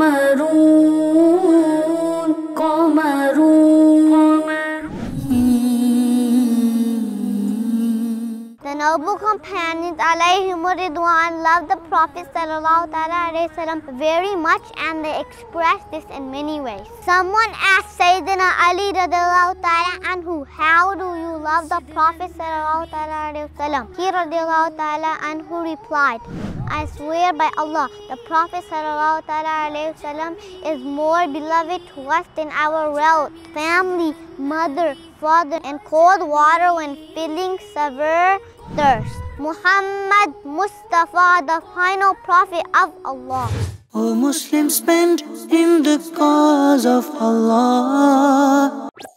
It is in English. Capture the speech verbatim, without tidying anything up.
قمرون قمرون. The noble companions alayhim ridwan loved the Prophet sallallahu alaihi wasallam very much, and they expressed this in many ways. Someone asked Sayyiduna Ali radiallahu ta'ala anhu, how do you love the Prophet sallallahu alaihi wasallam? He radiallahu ta'ala anhu replied, I swear by Allah, the Prophet sallallahu alaihi wasallam is more beloved to us than our wealth, family, mother, father, and cold water when feeling severe thirst. Muhammad Mustafa, the final prophet of Allah. O Muslims, spend in the cause of Allah.